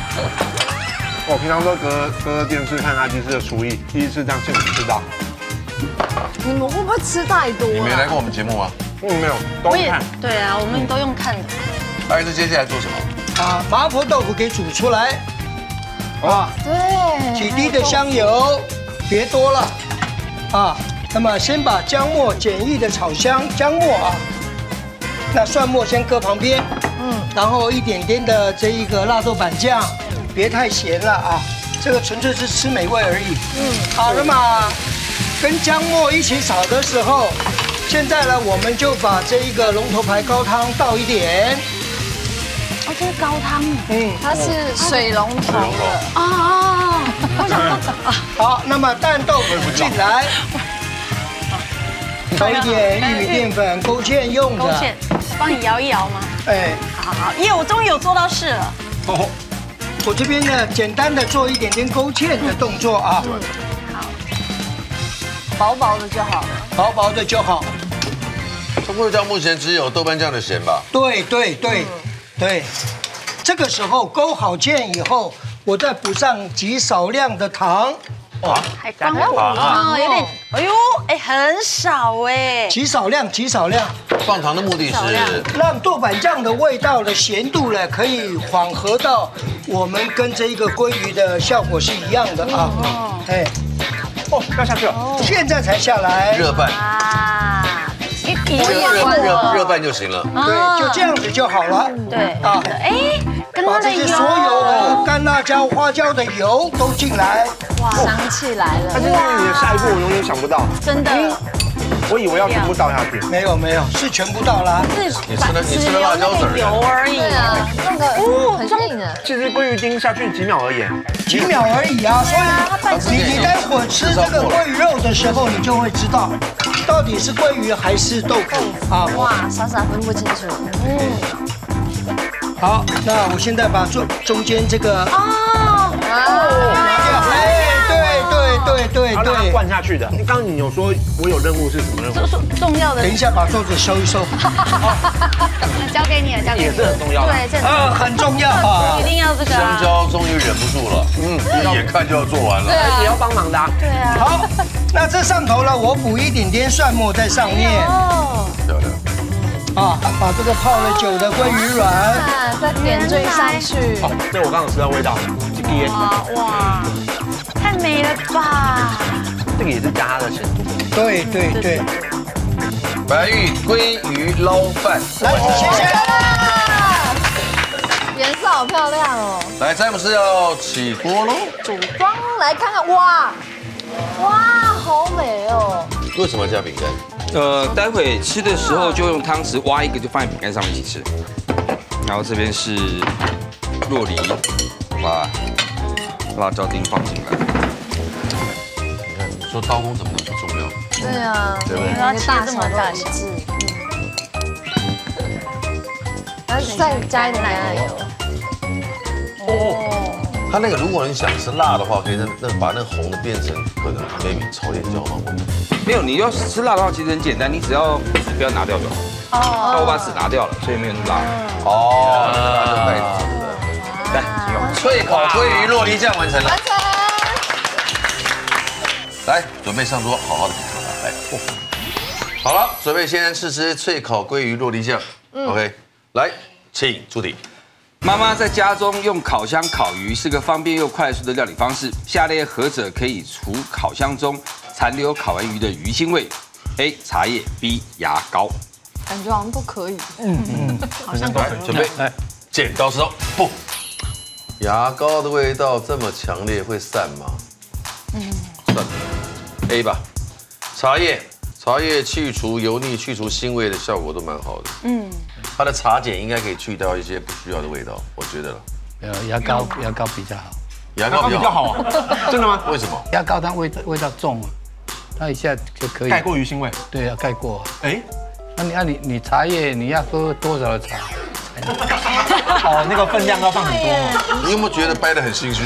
Speaker 3: 我平常都隔着电视看阿基师的厨艺，第一次这样现场吃到。
Speaker 4: 你们会不会吃太多？
Speaker 2: 你没来过我们节目吗？
Speaker 3: 没有，都看。
Speaker 5: 对啊，我们都用看的。
Speaker 2: 还是接下来做什么？
Speaker 9: 啊，麻婆豆腐给煮出来，啊，
Speaker 4: 对，
Speaker 9: 几滴的香油，别多了，啊，那么先把姜末简易的炒香，姜末啊，那蒜末先搁旁边，然后一点点的这一个辣豆瓣酱，别太咸了啊，这个纯粹是吃美味而已，好，那么跟姜末一起炒的时候，现在呢，我们就把这一个龙头牌高汤倒一点。
Speaker 5: 哦，这是高汤，
Speaker 4: 它是水龙头的
Speaker 5: 哦，我想
Speaker 9: 好，那么蛋豆腐进来，倒一点玉米淀粉，勾芡用的，
Speaker 5: 勾芡，帮你摇一摇吗？
Speaker 9: 哎，
Speaker 5: 好，耶，我终于有做到事了。
Speaker 9: 哦，我这边呢，简单的做一点点勾芡的动作啊，
Speaker 4: 薄薄的就好了。
Speaker 9: 薄薄的就好。
Speaker 2: 中味酱目前只有豆瓣酱的咸吧？
Speaker 9: 对，这个时候勾好芡以后，我再补上极少量的糖，
Speaker 5: 还刚好，有点，哎呦，哎，很少哎，
Speaker 9: 极少量。
Speaker 2: 放糖的目的是
Speaker 9: 让豆瓣酱的味道的咸度呢，可以缓和到我们跟这一个鲑鱼的效果是一样的啊。哎，
Speaker 3: 要下去了，
Speaker 9: 现在才下来。
Speaker 2: 热拌，热拌就行了。
Speaker 9: 对，就这样子就好了。
Speaker 5: 对
Speaker 9: 啊，
Speaker 5: 哎，跟它的
Speaker 9: 把这些所有的干辣椒、花椒的油都进来。
Speaker 4: 哇，香气来了。
Speaker 3: 但是你的下一步我永远想不到，
Speaker 5: 真的，
Speaker 3: 我以为要全部倒下去。
Speaker 9: 没有，是全部到了。
Speaker 2: 你吃了辣椒籽
Speaker 5: 油而已。
Speaker 4: 对啊，那个很硬的。
Speaker 3: 其实鲑鱼丁下去几秒而已，
Speaker 9: 几秒而已啊，所以你待会吃这个鲑鱼肉的时候，你就会知道到底是鲑鱼还是豆腐啊。
Speaker 4: 哇，傻分不清楚。
Speaker 9: 好，那我现在把中间这个
Speaker 5: 哦，
Speaker 9: 拿掉。哎，对，
Speaker 3: 让它灌下去的。刚刚你有说我有任务是什么任务？
Speaker 5: 重要的。
Speaker 9: 等一下把桌子收一收。
Speaker 5: 交给你了，交给你。
Speaker 3: 也是很重要的。
Speaker 5: 对，
Speaker 9: 很重要啊，
Speaker 5: 一定要这个。
Speaker 2: 香蕉终于忍不住了，眼看就要做完了。
Speaker 3: 也要帮忙的。
Speaker 5: 对啊。
Speaker 9: 好，那这上头呢，我补一点点蒜末在上面。
Speaker 2: 漂亮。
Speaker 9: 啊，把这个泡了久的鲑鱼卵，
Speaker 4: 再点缀上去。
Speaker 3: 这我刚刚吃到味道，
Speaker 5: 哇，太美了吧！
Speaker 3: 这个也是加它的咸度。
Speaker 9: 对。
Speaker 2: 白玉鲑鱼捞饭，
Speaker 9: 来，谢谢。
Speaker 4: 颜色好漂亮哦。
Speaker 2: 来，詹姆斯要起锅喽。
Speaker 4: 组装来看看，哇，好美哦。
Speaker 2: 为什么要加饼干？
Speaker 8: 待会吃的时候就用汤匙挖一个，就放在饼干上面一起吃。然后这边是酪梨，把辣椒丁放进来。
Speaker 2: 你看，你说刀工怎么能不重要？
Speaker 4: 对啊，
Speaker 2: 对不对？
Speaker 4: 大小都一致。然后再加一点奶油。
Speaker 2: 它那个，如果你想吃辣的话，可以把那个红的变成可能 maybe 炒点椒芒味。
Speaker 8: 没有，你要吃辣的话，其实很简单，你只要籽不要拿掉就好。我把籽拿掉了，所以没有那么辣。
Speaker 2: 来，脆烤鲑鱼酪梨酱完成了。来，准备上桌，好好的品尝它。来，好了，准备先吃脆烤鲑鱼酪梨酱。OK， 来，请出题。
Speaker 8: 妈妈在家中用烤箱烤鱼是个方便又快速的料理方式。下列何者可以除烤箱中残留烤完鱼的鱼腥味 ？A. 茶叶 B. 牙膏。
Speaker 4: 感觉好像都可以。
Speaker 5: 好像都可以。
Speaker 2: 准备，来，剪刀石头布。牙膏的味道这么强烈，会散吗？算了 ，A 吧。茶叶去除油腻、去除腥味的效果都蛮好的。它的茶碱应该可以去掉一些不需要的味道，我觉得了。
Speaker 6: 牙膏比较好。
Speaker 2: 牙膏比较好
Speaker 3: 啊？真的吗？
Speaker 2: 为什么？
Speaker 6: 牙膏它味道重啊，它一下就可以
Speaker 3: 盖过鱼腥味。
Speaker 6: 对，要盖过。
Speaker 3: 哎，
Speaker 6: 那你茶叶你要喝多少的茶？
Speaker 3: 那个分量要放很多。
Speaker 2: 你有没有觉得掰得很心虚？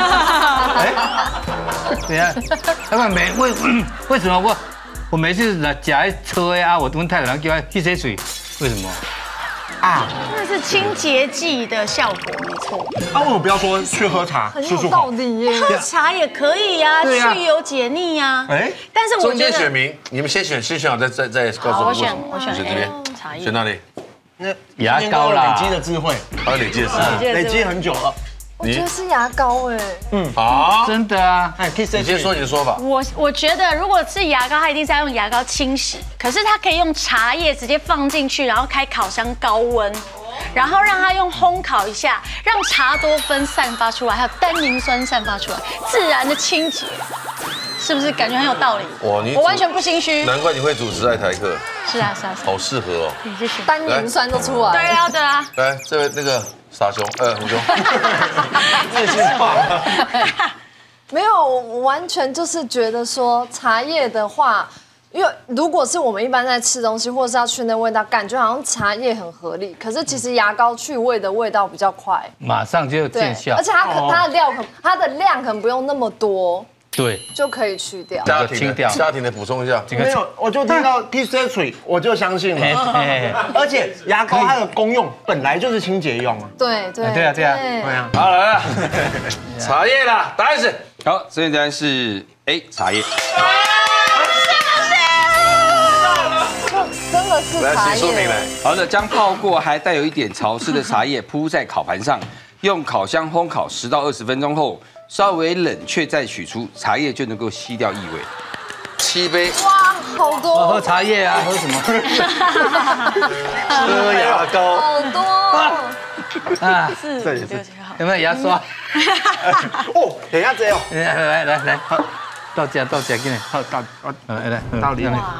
Speaker 6: 对啊，要不然为什么我每次夹一车啊，我问太太叫他去洗水，为什么？
Speaker 3: 啊，
Speaker 5: 那是清洁剂的效果，没错。
Speaker 3: 啊，为什么不要说去喝茶，
Speaker 4: 很有道理耶。
Speaker 5: 喝茶也可以呀，
Speaker 3: 对呀
Speaker 5: 去油解腻呀。
Speaker 3: 哎，
Speaker 5: 但是我
Speaker 2: 中
Speaker 5: 觉得，
Speaker 2: 间选民，你们先选好，再告诉
Speaker 5: 好，
Speaker 2: 我
Speaker 5: 我选
Speaker 2: 选这边，
Speaker 5: 茶叶
Speaker 2: 选。哪里？
Speaker 3: 那
Speaker 6: 牙膏啦
Speaker 3: 累积的智慧，
Speaker 2: 还有累积的是
Speaker 3: 累积很久了。
Speaker 4: 我觉得是牙膏哎。
Speaker 2: 啊，
Speaker 6: 真的啊，
Speaker 3: 哎，可以
Speaker 2: 你先说你的说法。
Speaker 5: 我觉得如果是牙膏，它一定是要用牙膏清洗，可是它可以用茶叶直接放进去，然后开烤箱高温，然后让它用烘烤一下，让茶多酚散发出来，还有单宁酸散发出来，自然的清洁，是不是感觉很有道理？
Speaker 2: 哇，
Speaker 5: 我完全不心虚。
Speaker 2: 难怪你会主持爱台客，
Speaker 5: 是啊，
Speaker 2: 好适合哦。
Speaker 5: 谢谢。
Speaker 4: 单宁酸都出来。
Speaker 5: 对啊，对啊。
Speaker 2: 来，这位那个傻熊，很凶，
Speaker 3: 自信话。
Speaker 4: 没有，我完全就是觉得说茶叶的话，因为如果是我们一般在吃东西，或者是要去那味道，感觉好像茶叶很合理。可是其实牙膏去味的味道比较快，
Speaker 6: 马上就
Speaker 4: 对
Speaker 6: 见，效
Speaker 4: 而。且它的量可能不用那么多，
Speaker 6: 对，
Speaker 4: 就可以去掉。
Speaker 2: 家庭的补充一下，
Speaker 3: 没有，我就听到 T-Century， 我就相信了。而且牙膏它的功用本来就是清洁用啊。
Speaker 4: 对对
Speaker 6: 对啊对啊
Speaker 3: 对啊，
Speaker 2: 好来了，茶叶啦，答案是
Speaker 8: 好，正确答案是 A 茶叶。
Speaker 4: 真的是
Speaker 2: 来
Speaker 4: 茶
Speaker 2: 写说明
Speaker 4: 叶。
Speaker 2: 来。
Speaker 8: 好的，将泡过还带有一点潮湿的茶叶铺在烤盘上，用烤箱烘烤10到20分钟后，稍微冷却再取出，茶叶就能够吸掉异味。
Speaker 2: 7杯，
Speaker 4: 哇，好
Speaker 6: 喝
Speaker 4: 多，
Speaker 6: 茶叶啊，喝什么？
Speaker 2: 喝牙膏，
Speaker 4: 好多。
Speaker 6: 啊，
Speaker 5: 是
Speaker 3: 这也是
Speaker 6: 有没有牙刷？
Speaker 3: 哦，等一下这哦，
Speaker 6: 来，好，到家给你，好
Speaker 3: 到
Speaker 6: 来，
Speaker 3: 到底
Speaker 5: 哇，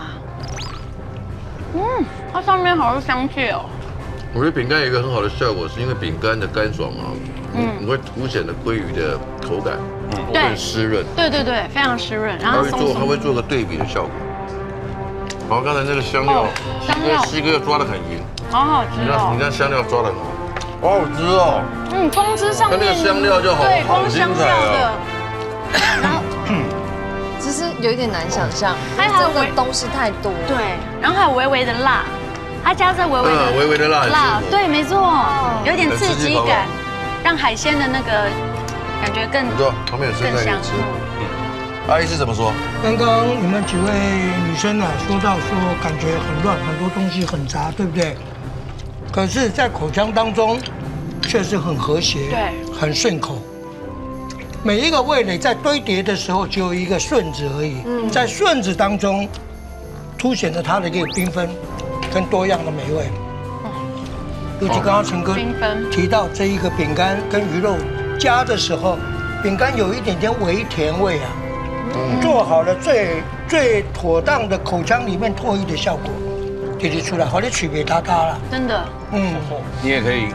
Speaker 5: 它上面好多香气哦。
Speaker 2: 我觉得饼干有一个很好的效果，是因为饼干的干爽啊，你会凸显了鲑鱼的口感，
Speaker 5: 对
Speaker 2: 更湿润，
Speaker 5: 对对对，非常湿润，然后松
Speaker 2: 它
Speaker 5: 松。
Speaker 2: 会做个对比的效果。然后刚才那个香料，
Speaker 5: 香料
Speaker 2: 西哥抓得很匀，
Speaker 5: 好好吃哦
Speaker 2: 你。看香料抓得很好，好好吃哦。
Speaker 5: 光吃上面
Speaker 2: 它那个香料就好
Speaker 5: 对，
Speaker 2: 好
Speaker 5: 光香
Speaker 2: 精彩
Speaker 5: 料的
Speaker 2: 啊。
Speaker 5: 然后
Speaker 4: 其实有一点难想象，
Speaker 5: 还好
Speaker 4: 这个东西太多。
Speaker 5: 对，然后还有微微的辣，它加上微微的
Speaker 2: 微微的辣很舒服，
Speaker 5: 对，没错，有点刺激感，让海鲜的那个感觉更
Speaker 2: 不错，旁边有生菜可以
Speaker 5: 香。
Speaker 2: 吃。阿姨是怎么说？
Speaker 9: 刚刚你们几位女生啊说到说感觉很乱，很多东西很杂，对不对？可是，在口腔当中却是很和谐，
Speaker 5: 对，
Speaker 9: 很顺口。每一个味蕾在堆叠的时候只有一个顺子而已，在顺子当中凸显了它的一个缤纷跟多样的美味。尤其刚刚陈哥
Speaker 5: 缤纷
Speaker 9: 提到这一个饼干跟鱼肉加的时候，饼干有一点点微甜味啊。做好了最妥当的口腔里面唾液的效果，提取出来，好的区别大大了。
Speaker 5: 真的
Speaker 8: 你也可以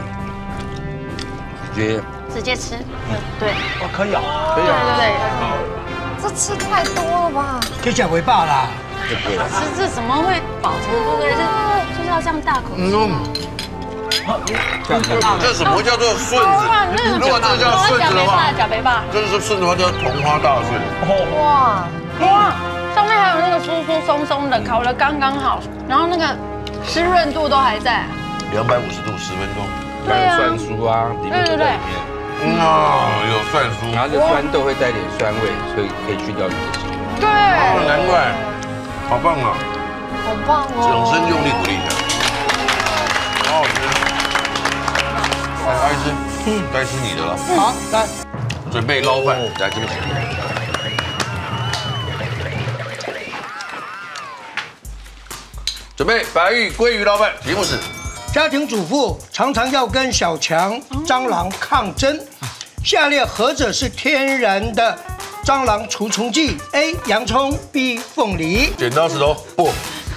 Speaker 5: 直接吃，对，
Speaker 3: 哦可以啊，
Speaker 5: 对对对，
Speaker 4: 这吃太多了吧？
Speaker 9: 就讲尾巴啦。
Speaker 5: 这怎么会饱这么多个人？就是要这样大口吃。
Speaker 2: 这什么叫做顺子？如果这个叫顺子的话，
Speaker 5: 假肥吧，
Speaker 2: 这是顺子的话叫同花大顺。
Speaker 4: 哇，
Speaker 5: 哇，上面还有那个酥酥松松的，烤得刚刚好，然后那个湿润度都还在。
Speaker 2: 250度10分钟。
Speaker 8: 还有酸酥啊，里面都在里面。
Speaker 2: 有蒜酥，
Speaker 8: 然后这酸豆会带点酸味，所以可以去掉你的腥。
Speaker 5: 对，
Speaker 2: 难怪，好棒啊！
Speaker 4: 好棒哦！
Speaker 2: 掌声用力鼓励一下，好好吃。爱吃，该吃你的了。
Speaker 9: 好，来，
Speaker 2: 准备捞饭，来这边请。准备白玉鲑鱼捞饭，题目是。
Speaker 9: 家庭主妇常常要跟小强、蟑螂抗争，下列何者是天然的蟑螂除虫剂 ？A. 洋葱 B. 凤梨。
Speaker 2: 剪刀石头布。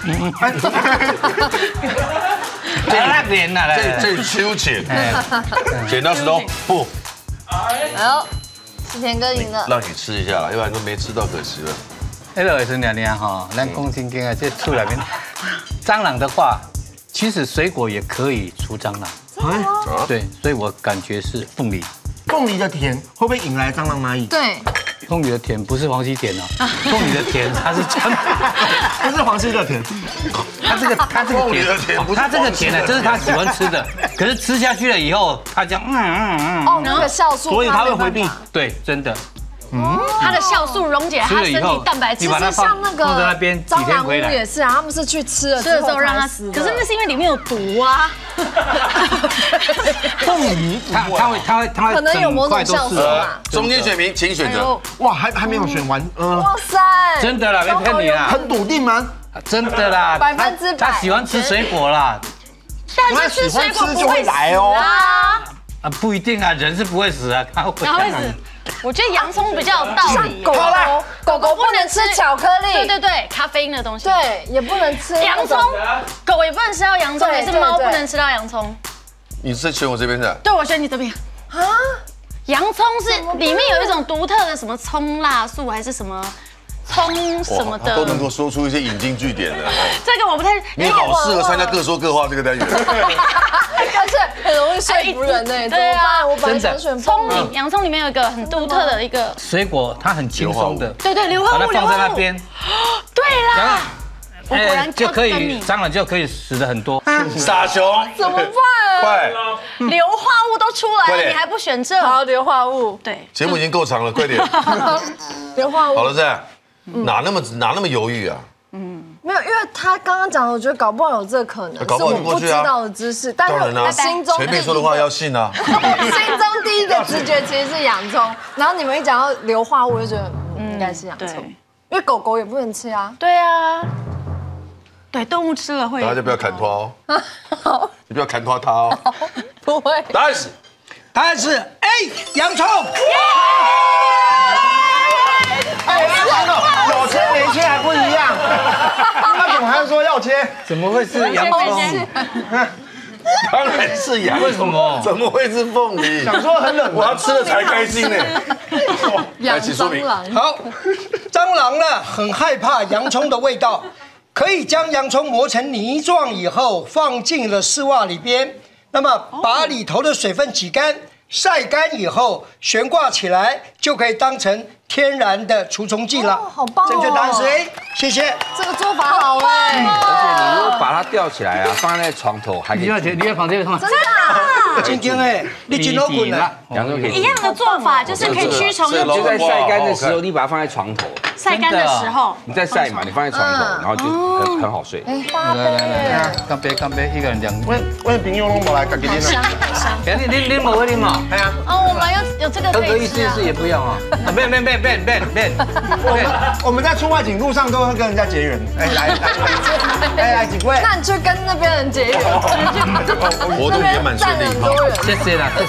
Speaker 2: 这秋钱。剪刀石头布。
Speaker 4: 哎呦，思田哥赢了。
Speaker 2: 让你吃一下啦，要不然都没吃到，可惜了。
Speaker 6: 那个是娘娘哈，咱讲真经啊，这厝里面蟑螂的话。 其实水果也可以除蟑螂，对，所以我感觉是凤梨。
Speaker 3: 凤梨的甜会不会引来蟑螂蚂蚁？
Speaker 4: 对，
Speaker 6: 凤梨的甜不是黄西甜哦，凤梨的甜它是专门，
Speaker 3: 不是黄西的甜，
Speaker 6: 它这个甜，它这个甜呢，这是他喜欢吃的，可是吃下去了以后，他这样
Speaker 4: 哦，那个酵素，
Speaker 3: 所以它会回避。
Speaker 6: 对，真的。
Speaker 5: 它的酵素溶解它身体蛋白质，
Speaker 6: 你把它
Speaker 4: 像那个
Speaker 6: 放在那边几天回来
Speaker 4: 也是啊，他们是去吃了
Speaker 5: 之后让它死，可是那是因为里面有毒啊。
Speaker 3: 凤梨，
Speaker 6: 它会
Speaker 4: 可能有某种酵素嘛。
Speaker 1: 中间选民请选择。
Speaker 3: 哇，还没有选完，
Speaker 4: 哇塞，
Speaker 6: 真的啦，没骗你啦，
Speaker 3: 很笃定吗？
Speaker 6: 真的啦
Speaker 4: ，100%。
Speaker 6: 他喜欢吃水果啦，
Speaker 5: 但是吃水果
Speaker 3: 就会来哦。
Speaker 6: 啊，不一定啊，人是不会死啊，他会
Speaker 5: 死。我觉得洋葱比较有道理。
Speaker 4: 狗狗不能吃巧克力，
Speaker 5: 对，咖啡因的东西。
Speaker 4: 对，也不能吃
Speaker 5: 洋葱，狗也不能吃到洋葱，也是猫不能吃到洋葱。
Speaker 1: 你是选我这边的？
Speaker 5: 对，我选你这边。啊，洋葱是里面有一种独特的什么葱辣素还是什么？葱什么的
Speaker 1: 都能够说出一些引经据典的。
Speaker 5: 这个我不太，
Speaker 1: 你好适合参加各说各话这个单元。
Speaker 4: 而且很容易说服人呢。对啊，我本来想选
Speaker 5: 葱里，洋葱里面有一个很独特的一个
Speaker 6: 水果，它很轻松的。
Speaker 5: 对，硫化物，
Speaker 6: 把它放在那边。
Speaker 5: 对啦，我果然
Speaker 6: 就可以蟑螂就可以死的很多。
Speaker 1: 傻熊
Speaker 4: 怎么办？
Speaker 1: 快，
Speaker 5: 硫化物都出来了，你还不选这？
Speaker 4: 好，硫化物。
Speaker 5: 对，
Speaker 1: 节目已经够长了，快点。
Speaker 4: 硫化物。
Speaker 1: 好了，这样。哪那么犹豫啊？
Speaker 4: 没有，因为他刚刚讲的，我觉得搞不好有这个可能，是我不知道的知识。但是我心中
Speaker 1: 前辈说的话要信啊。
Speaker 4: 心中第一个直觉其实是洋葱，然后你们一讲到硫化物，我就觉得应该是洋葱，因为狗狗也不能吃啊。
Speaker 5: 对啊，对，动物吃了会。
Speaker 1: 大家就不要砍拖哦，你不要砍拖它哦。
Speaker 4: 不会。
Speaker 1: 答案是
Speaker 9: A 洋葱。
Speaker 3: 有切没切还不一样，他怎么还说要切？
Speaker 6: 怎么会是洋葱？
Speaker 1: 当然是洋葱，
Speaker 6: 为什么？
Speaker 1: 怎么会是凤梨？
Speaker 3: 想说很冷，
Speaker 1: 我要吃了才开心呢。
Speaker 4: 来，请说明。
Speaker 9: 好，蟑螂呢很害怕洋葱的味道，可以将洋葱磨成泥状以后放进了丝袜里边，那么把里头的水分挤干。晒干以后悬挂起来，就可以当成天然的除虫剂了。
Speaker 4: 好棒哦！
Speaker 9: 正确答案是 A， 谢谢。
Speaker 4: 这个做法好哎。
Speaker 8: 而且你如果把它吊起来啊，放在床头还可以。
Speaker 6: 你在旁边看。
Speaker 4: 真的啊？
Speaker 9: 今天哎，你真好滚了。
Speaker 8: 洋葱可以
Speaker 5: 一样的做法，就是可以驱虫又
Speaker 8: 就在晒干的时候，你把它放在床头。
Speaker 5: 晒干的时候，
Speaker 8: 你在晒嘛，你放在床头，然后就很好睡。
Speaker 6: 来，干杯，一个人两。
Speaker 3: 我朋友拢无来，家己
Speaker 5: 香。
Speaker 6: 你冇喝啉嘛？
Speaker 3: 哎呀，
Speaker 5: 哦，我们有这个可以
Speaker 6: 吃啊。也不要啊。变。
Speaker 3: 我们在出外景路上都会跟人家结缘。哎，来几位。
Speaker 4: 那你去跟那边人结缘。
Speaker 1: 活动也蛮顺利。
Speaker 6: 谢谢啦。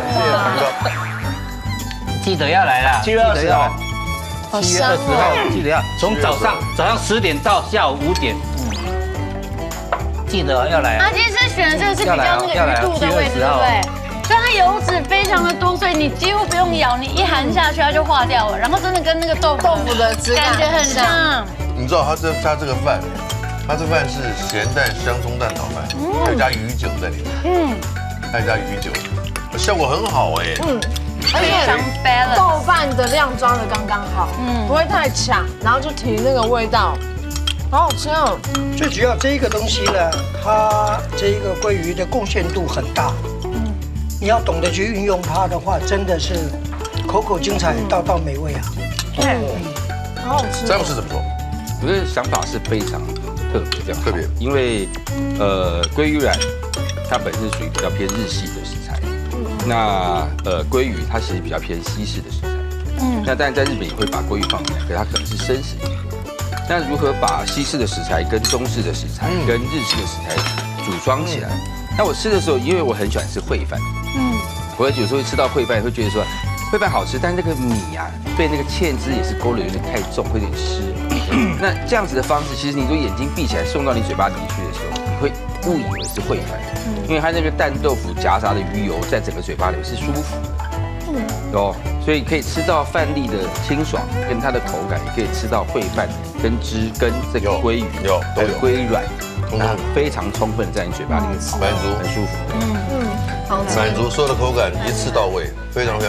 Speaker 6: 记得要来啦。
Speaker 3: 7月20号。
Speaker 6: 7月20号记得要从早上10点到下午5点，记得要来啊！
Speaker 5: 他今天是选的这个是比较那个鱼肚的位置，对不对？所以它油脂非常的多，所以你几乎不用咬，你一含下去它就化掉了，然后真的跟那个豆腐的质感觉很像。
Speaker 1: 你知道它这个饭，它这饭是咸蛋香葱蛋炒饭，还加鱼酒在里面，还加鱼酒，效果很好哎。
Speaker 4: 而且豆饭的量抓的刚刚好，不会太抢，然后就提那个味道，好好吃哦。
Speaker 9: 最主要这一个东西呢，它这一个鲑鱼的贡献度很大，你要懂得去运用它的话，真的是口口精彩，道道美味啊。
Speaker 4: 对，好好吃。
Speaker 1: 詹姆斯怎么说？
Speaker 8: 我的想法是非常特别，这样
Speaker 1: 特别，因
Speaker 8: 为鲑鱼卵它本身属于比较偏日系的食材。 那鲑鱼它其实比较偏西式的食材，那当然在日本也会把鲑鱼放进来，可是它可能是生食一点。那如何把西式的食材跟中式的食材跟日式的食材组装起来？那我吃的时候，因为我很喜欢吃烩饭，我有时候会吃到烩饭，会觉得说烩饭好吃，但那个米啊被那个芡汁也是勾的有点太重，会有点湿。那这样子的方式，其实你如果眼睛闭起来送到你嘴巴里面去的时候，你会误以为是烩饭。 因为它那个蛋豆腐夹杂的鱼油在整个嘴巴里是舒服的，所以可以吃到饭粒的清爽跟它的口感，也可以吃到烩饭跟汁跟这个鲑鱼都有鲑软，它非常充分的在你嘴巴里面跑，
Speaker 1: 满足，
Speaker 8: 很舒服。
Speaker 4: 好吃，
Speaker 1: 满足所有的口感一次到位，非常好。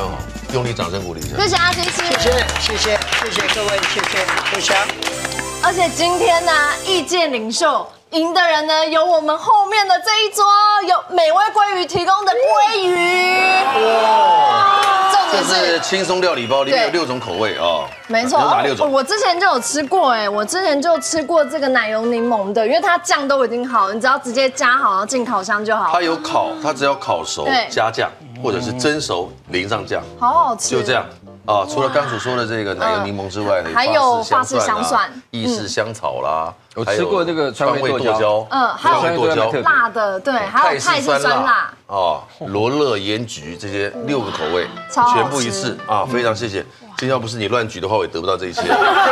Speaker 1: 用力掌声鼓励一下。
Speaker 4: 谢谢阿基师，
Speaker 9: 谢谢各位，谢谢互相。
Speaker 4: 而且今天呢，意见领袖赢的人呢，有我们后面的这一桌，有美味鲑鱼提供的鲑鱼。哇！
Speaker 2: 这是轻松料理包，里面有6种口味啊。
Speaker 4: 没错，
Speaker 2: 有哪6种？
Speaker 4: 我之前就有吃过，我之前就吃过这个奶油柠檬的，因为它酱都已经好了，你只要直接加好，然后进烤箱就好。
Speaker 2: 它有烤，它只要烤熟加酱，或者是蒸熟淋上酱，
Speaker 4: 好好吃，
Speaker 2: 就这样。啊，除了刚所说的这个奶油柠檬之外呢，
Speaker 4: 还有法式香蒜、
Speaker 2: 意式香草啦，
Speaker 8: 我吃过那个川味剁椒，
Speaker 4: 还有
Speaker 2: 剁椒
Speaker 4: 辣的，对，还有泰式酸辣，
Speaker 2: 罗勒盐焗这些6个口味，全部一次啊，非常谢谢。今天要不是你乱举的话，我也得不到这一切。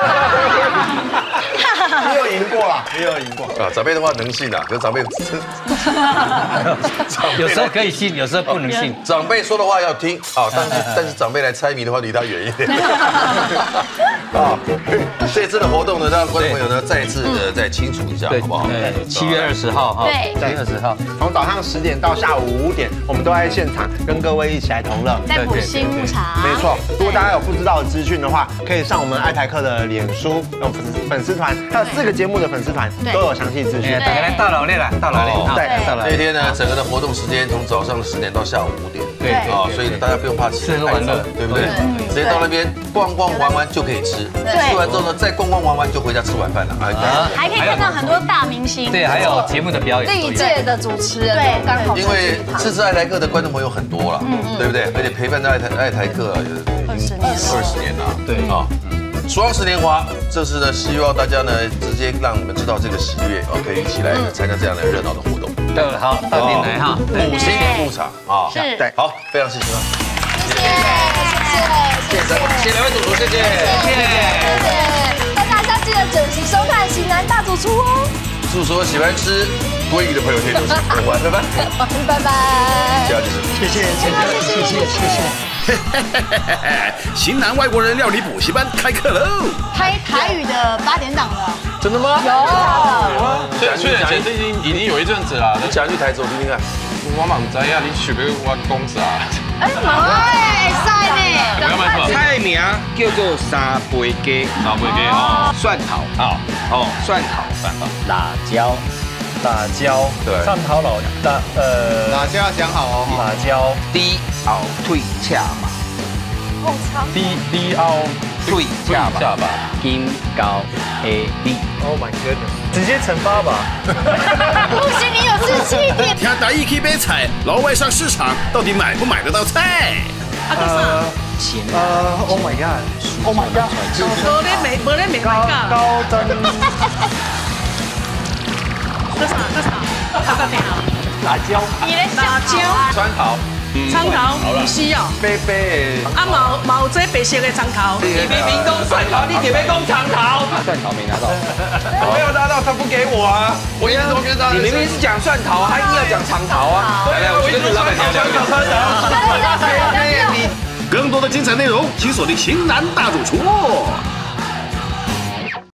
Speaker 3: 没有赢过啊，没有赢过
Speaker 2: 啊！长辈的话能信啊，可是长辈
Speaker 6: 有时候可以信，有时候不能信。
Speaker 2: 长辈说的话要听啊，但是长辈来猜谜的话，离他远一点。啊，这次的活动呢，让观众朋友呢再一次的再清楚一下，好不好
Speaker 6: ？7月20号哈，
Speaker 5: 对
Speaker 6: ，7月20号，
Speaker 3: 从早上10点到下午5点，我们都在现场跟各位一起来同乐，
Speaker 5: 在补心补茶。
Speaker 3: 没错，如果大家有不知道的资讯的话，可以上我们爱台客的脸书粉丝团，还有4个节目的粉丝团都有详细资讯。
Speaker 6: 大家来到老练了，到老练，
Speaker 3: 对，
Speaker 6: 到老
Speaker 2: 那天呢，整个的活动时间从早上10点到下午5点，
Speaker 6: 对
Speaker 2: 啊，所以呢，大家不用怕吃太热，对不对？直接到那边逛逛玩玩就可以吃，吃完之后呢，再逛逛玩玩就回家吃晚饭了啊。
Speaker 5: 还可以看到很多大明星，
Speaker 6: 对，还有节目的表演，
Speaker 4: 历届的主持人，
Speaker 5: 对，
Speaker 4: 刚好。
Speaker 2: 因为支持爱台客的观众朋友很多了，对不对？而且陪伴在爱台客20年了，对啊。双十年华，这是呢，希望大家呢直接让你们知道这个喜悦啊，可以一起来参加这样的热闹的活动。
Speaker 6: 对，好，到店来哈
Speaker 2: ，5星入场啊，
Speaker 5: 是，
Speaker 2: 对，好，非常谢谢，谢谢2位主厨，谢谢，
Speaker 4: 大家要记得准时收看《型男大主厨》哦。
Speaker 2: 祝所有喜欢吃鲑鱼的朋友天都是过完，拜拜，
Speaker 4: 拜拜，
Speaker 2: 谢谢。
Speaker 10: 型男外国人料理补习班开课喽！
Speaker 5: 开台语的8点档了，
Speaker 1: 真的吗？
Speaker 4: 有。
Speaker 1: 虽然这已经有一阵子了，
Speaker 2: 你讲一句台词我听听看。
Speaker 1: 我嘛唔知啊，你想要我讲啥？
Speaker 5: 哎，晒呢。
Speaker 8: 菜名叫做沙杯鸡，蒜头，蒜头，
Speaker 6: 辣椒，
Speaker 2: 对，
Speaker 6: 蒜头
Speaker 7: 辣椒要讲好哦。
Speaker 6: 辣椒，
Speaker 8: 低后退恰嘛，
Speaker 6: 低凹
Speaker 8: 退恰吧，
Speaker 6: 金高 A D。Oh my goodness！ 直接惩罚吧。
Speaker 5: 不行，你有志气一点。
Speaker 10: 听大意去买菜，老外上市场到底买不买得到菜
Speaker 9: Oh my god！Oh my god！
Speaker 5: 没咧没尴尬。
Speaker 9: 高登。
Speaker 5: 这啥？
Speaker 6: 辣椒。
Speaker 5: 你咧辣椒。
Speaker 2: 酸桃。
Speaker 11: 葱头唔是哦，
Speaker 2: 白白
Speaker 11: 啊毛这白色的葱头，
Speaker 8: 你明明讲蒜头，你点没讲葱头？蒜头没拿到，
Speaker 3: 我没有拿到，他不给我啊！
Speaker 2: 我一直都跟他，
Speaker 8: 你明明是讲蒜头，他硬要讲长桃啊！来，我跟老板娘聊聊。
Speaker 10: 更多的精彩内容，请锁定《型男大主厨》。